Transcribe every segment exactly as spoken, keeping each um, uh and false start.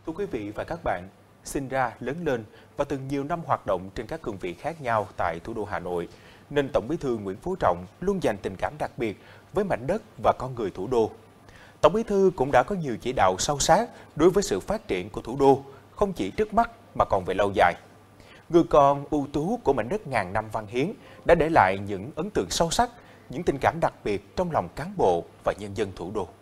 Thưa quý vị và các bạn, sinh ra, lớn lên và từng nhiều năm hoạt động trên các cương vị khác nhau tại thủ đô Hà Nội, nên Tổng Bí thư Nguyễn Phú Trọng luôn dành tình cảm đặc biệt với mảnh đất và con người thủ đô. Tổng Bí thư cũng đã có nhiều chỉ đạo sâu sát đối với sự phát triển của thủ đô, không chỉ trước mắt mà còn về lâu dài. Người con ưu tú của mảnh đất ngàn năm văn hiến đã để lại những ấn tượng sâu sắc, những tình cảm đặc biệt trong lòng cán bộ và nhân dân thủ đô.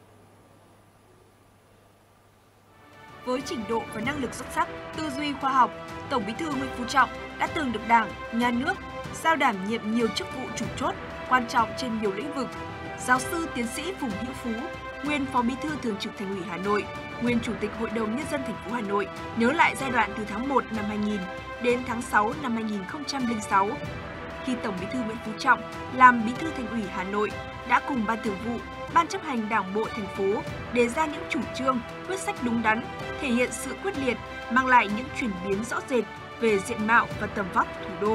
Với trình độ và năng lực xuất sắc, tư duy khoa học, Tổng Bí thư Nguyễn Phú Trọng đã từng được Đảng, Nhà nước giao đảm nhiệm nhiều chức vụ chủ chốt quan trọng trên nhiều lĩnh vực. Giáo sư tiến sĩ Phùng Hữu Phú, nguyên Phó Bí thư Thường trực Thành ủy Hà Nội, nguyên Chủ tịch Hội đồng Nhân dân thành phố Hà Nội nhớ lại giai đoạn từ tháng một năm hai nghìn đến tháng sáu năm hai nghìn không trăm lẻ sáu. Khi Tổng Bí thư Nguyễn Phú Trọng làm Bí thư Thành ủy Hà Nội đã cùng Ban Thường vụ, Ban chấp hành Đảng bộ thành phố đề ra những chủ trương, quyết sách đúng đắn, thể hiện sự quyết liệt, mang lại những chuyển biến rõ rệt về diện mạo và tầm vóc thủ đô.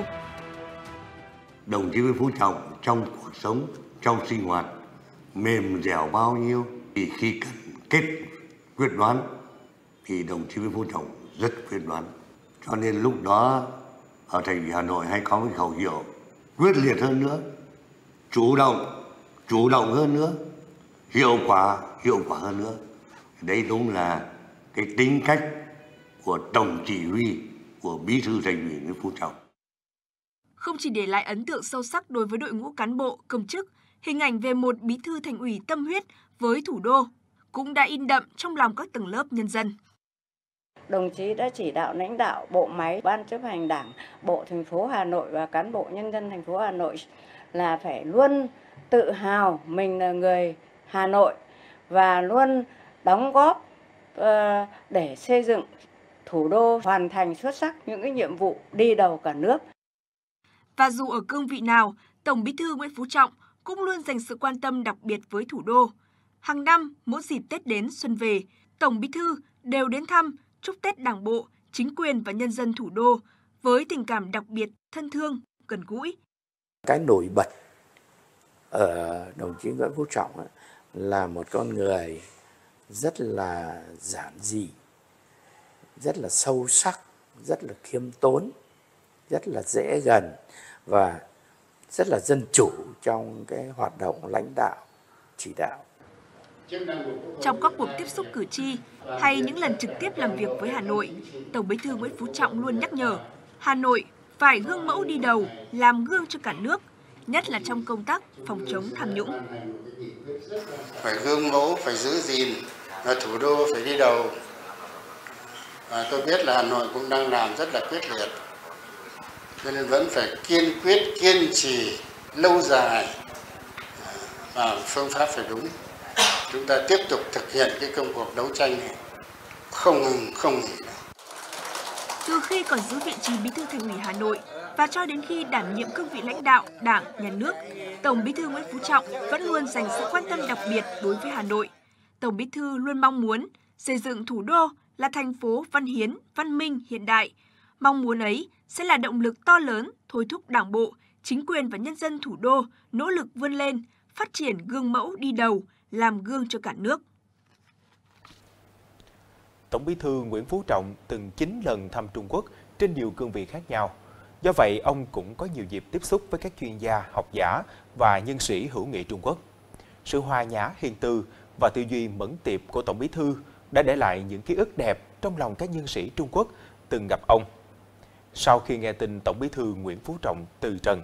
Đồng chí Nguyễn Phú Trọng trong cuộc sống, trong sinh hoạt mềm dẻo bao nhiêu, thì khi cần kết quyết đoán thì đồng chí Nguyễn Phú Trọng rất quyết đoán. Cho nên lúc đó ở Thành ủy Hà Nội hay có cái khẩu hiệu quyết liệt hơn nữa, chủ động, chủ động hơn nữa, hiệu quả, hiệu quả hơn nữa. Đấy đúng là cái tính cách của tổng chỉ huy của Bí thư Thành ủy Nguyễn Phú Trọng. Không chỉ để lại ấn tượng sâu sắc đối với đội ngũ cán bộ, công chức, hình ảnh về một Bí thư Thành ủy tâm huyết với thủ đô cũng đã in đậm trong lòng các tầng lớp nhân dân. Đồng chí đã chỉ đạo lãnh đạo bộ máy, Ban chấp hành Đảng, bộ thành phố Hà Nội và cán bộ nhân dân thành phố Hà Nội là phải luôn tự hào mình là người Hà Nội và luôn đóng góp uh, để xây dựng thủ đô hoàn thành xuất sắc những cái nhiệm vụ đi đầu cả nước. Và dù ở cương vị nào, Tổng Bí thư Nguyễn Phú Trọng cũng luôn dành sự quan tâm đặc biệt với thủ đô. Hàng năm, mỗi dịp Tết đến xuân về, Tổng Bí thư đều đến thăm, chúc Tết Đảng bộ, chính quyền và nhân dân thủ đô với tình cảm đặc biệt, thân thương, gần gũi. Cái nổi bật ở đồng chí Nguyễn Phú Trọng là một con người rất là giản dị, rất là sâu sắc, rất là khiêm tốn, rất là dễ gần và rất là dân chủ trong cái hoạt động lãnh đạo, chỉ đạo. Trong các cuộc tiếp xúc cử tri hay những lần trực tiếp làm việc với Hà Nội, Tổng Bí thư Nguyễn Phú Trọng luôn nhắc nhở Hà Nội phải gương mẫu đi đầu, làm gương cho cả nước, nhất là trong công tác phòng chống tham nhũng. Phải gương mẫu, phải giữ gìn, và thủ đô phải đi đầu. Và tôi biết là Hà Nội cũng đang làm rất là quyết liệt, cho nên vẫn phải kiên quyết, kiên trì, lâu dài, và phương pháp phải đúng. Chúng ta tiếp tục thực hiện cái công cuộc đấu tranh này, không ngừng, không nghỉ. Từ khi còn giữ vị trí Bí thư Thành ủy Hà Nội và cho đến khi đảm nhiệm cương vị lãnh đạo Đảng, Nhà nước, Tổng Bí thư Nguyễn Phú Trọng vẫn luôn dành sự quan tâm đặc biệt đối với Hà Nội. Tổng Bí thư luôn mong muốn xây dựng thủ đô là thành phố văn hiến, văn minh, hiện đại. Mong muốn ấy sẽ là động lực to lớn thôi thúc Đảng bộ, chính quyền và nhân dân thủ đô nỗ lực vươn lên, phát triển gương mẫu đi đầu, làm gương cho cả nước. Tổng Bí thư Nguyễn Phú Trọng từng chín lần thăm Trung Quốc trên nhiều cương vị khác nhau. Do vậy, ông cũng có nhiều dịp tiếp xúc với các chuyên gia, học giả và nhân sĩ hữu nghị Trung Quốc. Sự hòa nhã, hiền từ và tư duy mẫn tiệp của Tổng Bí thư đã để lại những ký ức đẹp trong lòng các nhân sĩ Trung Quốc từng gặp ông. Sau khi nghe tin Tổng Bí thư Nguyễn Phú Trọng từ trần,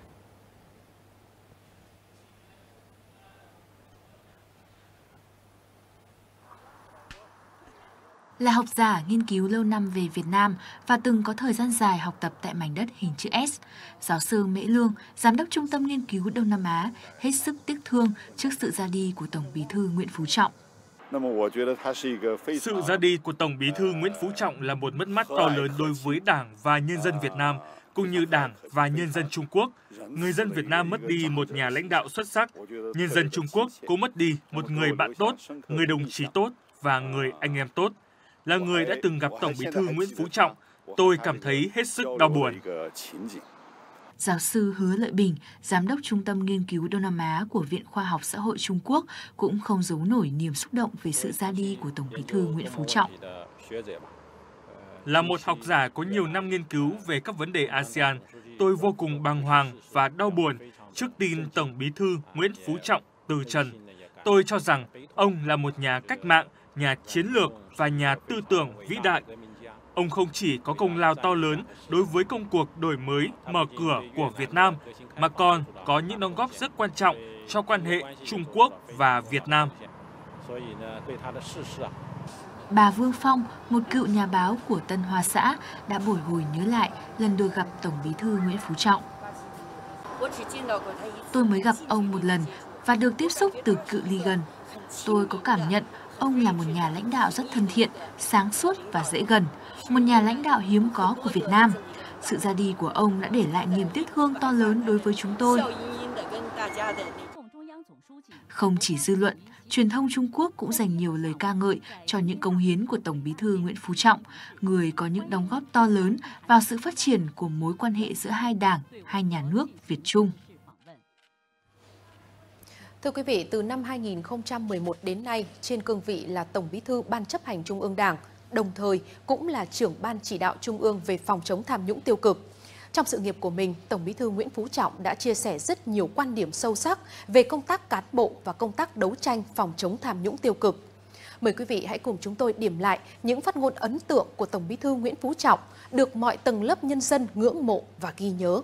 Là học giả nghiên cứu lâu năm về Việt Nam và từng có thời gian dài học tập tại mảnh đất hình chữ S, giáo sư Mễ Lương, Giám đốc Trung tâm Nghiên cứu Đông Nam Á, hết sức tiếc thương trước sự ra đi của Tổng Bí thư Nguyễn Phú Trọng. Sự ra đi của Tổng Bí thư Nguyễn Phú Trọng là một mất mát to lớn đối với Đảng và nhân dân Việt Nam, cũng như Đảng và nhân dân Trung Quốc. Người dân Việt Nam mất đi một nhà lãnh đạo xuất sắc, nhân dân Trung Quốc cũng mất đi một người bạn tốt, người đồng chí tốt và người anh em tốt. Là người đã từng gặp Tổng Bí thư Nguyễn Phú Trọng, tôi cảm thấy hết sức đau buồn. Giáo sư Hứa Lợi Bình, Giám đốc Trung tâm Nghiên cứu Đông Nam Á của Viện Khoa học Xã hội Trung Quốc cũng không giấu nổi niềm xúc động về sự ra đi của Tổng Bí thư Nguyễn Phú Trọng. Là một học giả có nhiều năm nghiên cứu về các vấn đề a sê an, tôi vô cùng bàng hoàng và đau buồn trước tin Tổng Bí thư Nguyễn Phú Trọng từ trần. Tôi cho rằng ông là một nhà cách mạng, nhà chiến lược và nhà tư tưởng vĩ đại. Ông không chỉ có công lao to lớn đối với công cuộc đổi mới, mở cửa của Việt Nam, mà còn có những đóng góp rất quan trọng cho quan hệ Trung Quốc và Việt Nam. Bà Vương Phong, một cựu nhà báo của Tân Hoa Xã, đã bồi hồi nhớ lại lần được gặp Tổng Bí thư Nguyễn Phú Trọng. Tôi mới gặp ông một lần và được tiếp xúc từ cự ly gần. Tôi có cảm nhận ông là một nhà lãnh đạo rất thân thiện, sáng suốt và dễ gần, một nhà lãnh đạo hiếm có của Việt Nam. Sự ra đi của ông đã để lại niềm tiếc thương to lớn đối với chúng tôi. Không chỉ dư luận, truyền thông Trung Quốc cũng dành nhiều lời ca ngợi cho những công hiến của Tổng Bí thư Nguyễn Phú Trọng, người có những đóng góp to lớn vào sự phát triển của mối quan hệ giữa hai đảng, hai nhà nước Việt Trung. Thưa quý vị, từ năm hai nghìn không trăm mười một đến nay, trên cương vị là Tổng Bí thư Ban chấp hành Trung ương Đảng, đồng thời cũng là trưởng Ban chỉ đạo Trung ương về phòng chống tham nhũng tiêu cực. Trong sự nghiệp của mình, Tổng Bí thư Nguyễn Phú Trọng đã chia sẻ rất nhiều quan điểm sâu sắc về công tác cán bộ và công tác đấu tranh phòng chống tham nhũng tiêu cực. Mời quý vị hãy cùng chúng tôi điểm lại những phát ngôn ấn tượng của Tổng Bí thư Nguyễn Phú Trọng được mọi tầng lớp nhân dân ngưỡng mộ và ghi nhớ.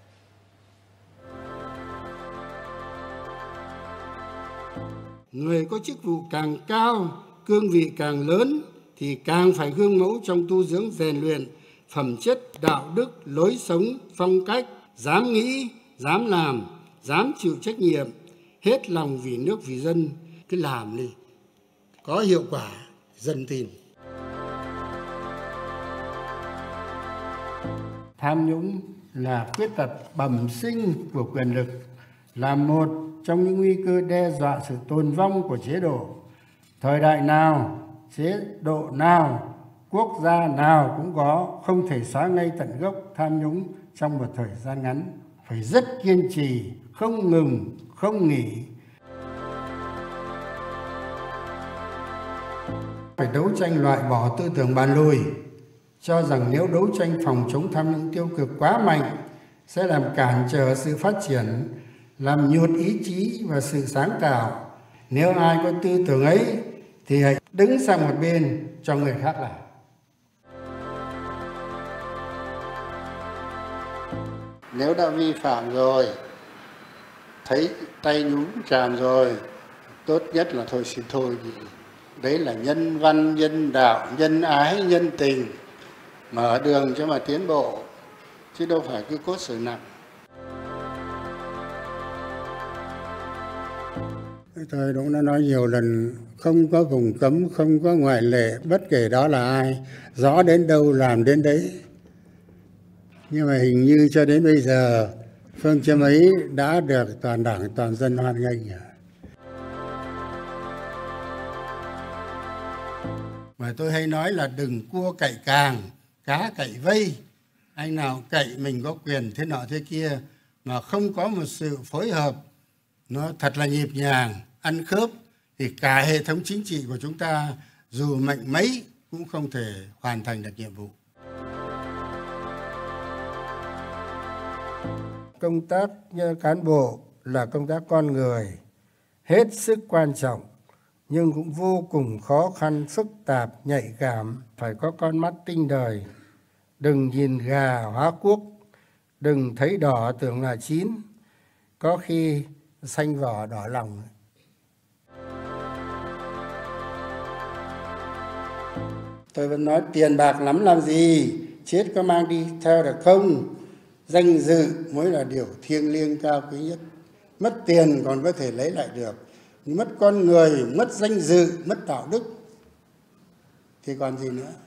Người có chức vụ càng cao, cương vị càng lớn thì càng phải gương mẫu trong tu dưỡng rèn luyện phẩm chất, đạo đức, lối sống, phong cách, dám nghĩ, dám làm, dám chịu trách nhiệm, hết lòng vì nước vì dân, cứ làm đi, có hiệu quả, dân tin. Tham nhũng là khuyết tật bẩm sinh của quyền lực, là một trong những nguy cơ đe dọa sự tồn vong của chế độ. Thời đại nào, chế độ nào, quốc gia nào cũng có, không thể xóa ngay tận gốc tham nhũng trong một thời gian ngắn. Phải rất kiên trì, không ngừng, không nghỉ. Phải đấu tranh loại bỏ tư tưởng bàn lùi, cho rằng nếu đấu tranh phòng chống tham nhũng tiêu cực quá mạnh sẽ làm cản trở sự phát triển, làm nhụt ý chí và sự sáng tạo. Nếu ai có tư tưởng ấy thì hãy đứng sang một bên cho người khác làm. Nếu đã vi phạm rồi, thấy tay nhúng chàm rồi, tốt nhất là thôi xin thôi. Đấy là nhân văn, nhân đạo, nhân ái, nhân tình, mở đường cho mà tiến bộ, chứ đâu phải cứ cốt xử nặng. Tôi cũng đã nói nhiều lần, không có vùng cấm, không có ngoại lệ, bất kể đó là ai, rõ đến đâu làm đến đấy. Nhưng mà hình như cho đến bây giờ, phương châm ấy đã được toàn đảng, toàn dân hoan nghênh rồi. Mà tôi hay nói là đừng cua cậy càng, cá cậy vây. Anh nào cậy mình có quyền thế nọ thế kia, mà không có một sự phối hợp, nó thật là nhịp nhàng, ăn khớp, thì cả hệ thống chính trị của chúng ta dù mạnh mấy cũng không thể hoàn thành được nhiệm vụ. Công tác cán bộ là công tác con người, hết sức quan trọng, nhưng cũng vô cùng khó khăn, phức tạp, nhạy cảm, phải có con mắt tinh đời. Đừng nhìn gà hóa cuốc, đừng thấy đỏ tưởng là chín, có khi xanh vỏ đỏ lòng. Tôi vẫn nói tiền bạc lắm làm gì, chết có mang đi theo được không? Danh dự mới là điều thiêng liêng cao quý nhất. Mất tiền còn có thể lấy lại được, mất con người, mất danh dự, mất đạo đức thì còn gì nữa.